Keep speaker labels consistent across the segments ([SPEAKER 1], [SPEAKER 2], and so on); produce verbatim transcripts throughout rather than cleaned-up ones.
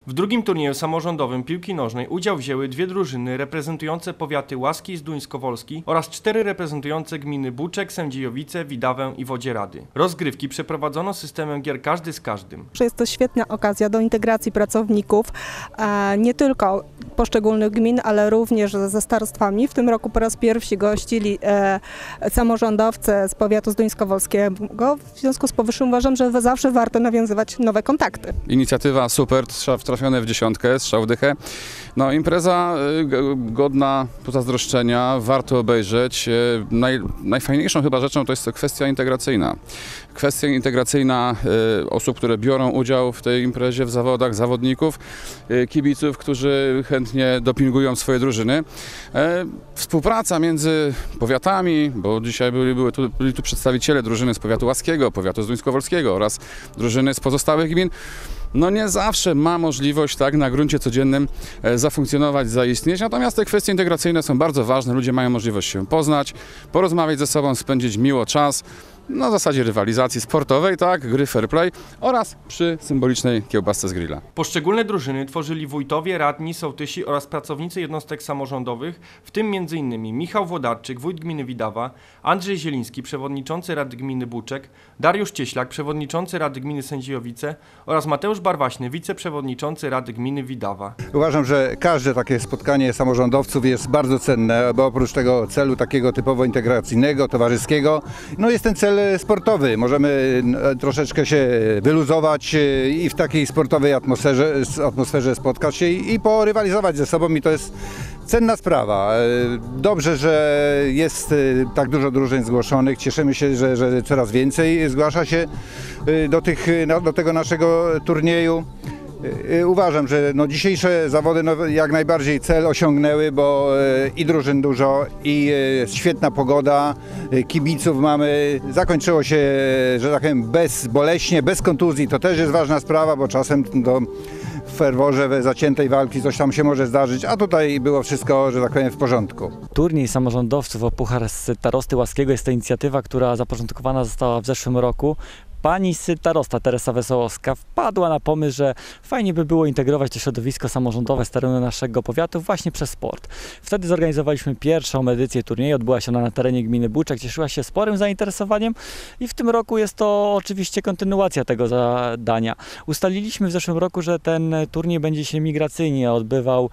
[SPEAKER 1] W drugim turnieju samorządowym piłki nożnej udział wzięły dwie drużyny reprezentujące powiaty Łaski i Zduńskowolski oraz cztery reprezentujące gminy Buczek, Sędziowice, Widawę i Wodzierady. Rozgrywki przeprowadzono systemem gier każdy z każdym.
[SPEAKER 2] Jest to świetna okazja do integracji pracowników, nie tylko poszczególnych gmin, ale również ze starostwami. W tym roku po raz pierwszy gościli samorządowcy z powiatu zduńskowolskiego. W związku z powyższym uważam, że zawsze warto nawiązywać nowe kontakty.
[SPEAKER 3] Inicjatywa super, strzał trafiony w dziesiątkę, strzał w dychę. No impreza godna pozazdroszczenia, warto obejrzeć. Naj, najfajniejszą chyba rzeczą to jest kwestia integracyjna. Kwestia integracyjna osób, które biorą udział w tej imprezie, w zawodach, zawodników, kibiców, którzy chętnie dopingują swoje drużyny. Współpraca między powiatami, bo dzisiaj byli, były tu, byli tu przedstawiciele drużyny z powiatu łaskiego, powiatu zduńskowolskiego oraz drużyny z pozostałych gmin. No nie zawsze ma możliwość tak na gruncie codziennym zafunkcjonować, zaistnieć, natomiast te kwestie integracyjne są bardzo ważne, ludzie mają możliwość się poznać, porozmawiać ze sobą, spędzić miło czas, na zasadzie rywalizacji sportowej, tak, gry fair play oraz przy symbolicznej kiełbasce z grilla.
[SPEAKER 1] Poszczególne drużyny tworzyli wójtowie, radni, sołtysi oraz pracownicy jednostek samorządowych, w tym między innymi Michał Włodarczyk, wójt gminy Widawa, Andrzej Zieliński, przewodniczący Rady Gminy Buczek, Dariusz Cieślak, przewodniczący Rady Gminy Sędziowice oraz Mateusz Barwaśny, wiceprzewodniczący Rady Gminy Widawa.
[SPEAKER 4] Uważam, że każde takie spotkanie samorządowców jest bardzo cenne, bo oprócz tego celu takiego typowo integracyjnego, towarzyskiego, no jest ten cel sportowy. Możemy troszeczkę się wyluzować i w takiej sportowej atmosferze, atmosferze spotkać się i porywalizować ze sobą i to jest cenna sprawa. Dobrze, że jest tak dużo drużyn zgłoszonych. Cieszymy się, że, że coraz więcej zgłasza się do, tych, do tego naszego turnieju. Uważam, że no dzisiejsze zawody no jak najbardziej cel osiągnęły, bo i drużyn dużo, i świetna pogoda, kibiców mamy. Zakończyło się, że tak powiem, bezboleśnie, bez kontuzji. To też jest ważna sprawa, bo czasem do w ferworze w zaciętej walki coś tam się może zdarzyć, a tutaj było wszystko, że tak powiem, w porządku.
[SPEAKER 5] Turniej samorządowców o Puchar Starosty Łaskiego jest to inicjatywa, która zapoczątkowana została w zeszłym roku. Pani starosta Teresa Wesołowska wpadła na pomysł, że fajnie by było integrować to środowisko samorządowe z terenu naszego powiatu właśnie przez sport. Wtedy zorganizowaliśmy pierwszą edycję turnieju, odbyła się ona na terenie gminy Buczek, cieszyła się sporym zainteresowaniem i w tym roku jest to oczywiście kontynuacja tego zadania. Ustaliliśmy w zeszłym roku, że ten turniej będzie się migracyjnie odbywał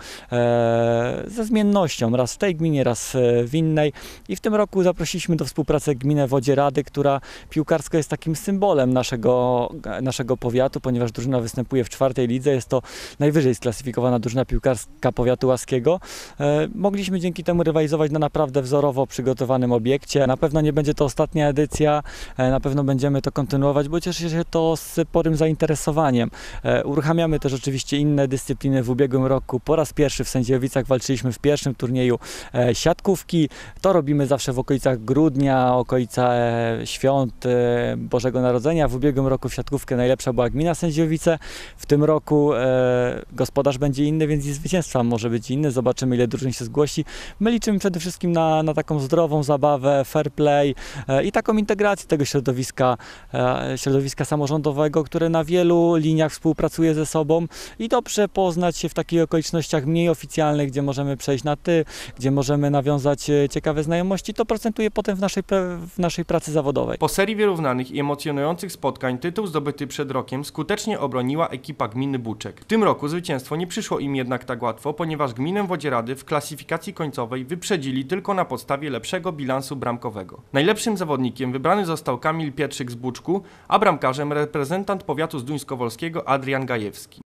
[SPEAKER 5] e, ze zmiennością, raz w tej gminie, raz w innej i w tym roku zaprosiliśmy do współpracy gminę Wodzierady, która piłkarsko jest takim symbolem Naszego, naszego powiatu, ponieważ drużyna występuje w czwartej lidze. Jest to najwyżej sklasyfikowana drużyna piłkarska powiatu łaskiego. E, mogliśmy dzięki temu rywalizować na naprawdę wzorowo przygotowanym obiekcie. Na pewno nie będzie to ostatnia edycja, e, na pewno będziemy to kontynuować, bo cieszy się to sporym zainteresowaniem. E, uruchamiamy też oczywiście inne dyscypliny. W ubiegłym roku po raz pierwszy w Sędziowicach walczyliśmy w pierwszym turnieju e, siatkówki. To robimy zawsze w okolicach grudnia, okolica e, świąt e, Bożego Narodzenia. W ubiegłym roku w siatkówkę najlepsza była gmina Sędziowice. W tym roku e, gospodarz będzie inny, więc i zwycięstwa może być inny. Zobaczymy, ile drużyn się zgłosi. My liczymy przede wszystkim na, na taką zdrową zabawę, fair play e, i taką integrację tego środowiska, e, środowiska samorządowego, które na wielu liniach współpracuje ze sobą i dobrze poznać się w takich okolicznościach mniej oficjalnych, gdzie możemy przejść na ty, gdzie możemy nawiązać ciekawe znajomości. To procentuje potem w naszej, w naszej pracy zawodowej.
[SPEAKER 1] Po serii wyrównanych i emocjonujących spotkań tytuł zdobyty przed rokiem skutecznie obroniła ekipa gminy Buczek. W tym roku zwycięstwo nie przyszło im jednak tak łatwo, ponieważ gminę Wodzierady w klasyfikacji końcowej wyprzedzili tylko na podstawie lepszego bilansu bramkowego. Najlepszym zawodnikiem wybrany został Kamil Pietrzyk z Buczku, a bramkarzem reprezentant powiatu zduńskowolskiego Adrian Gajewski.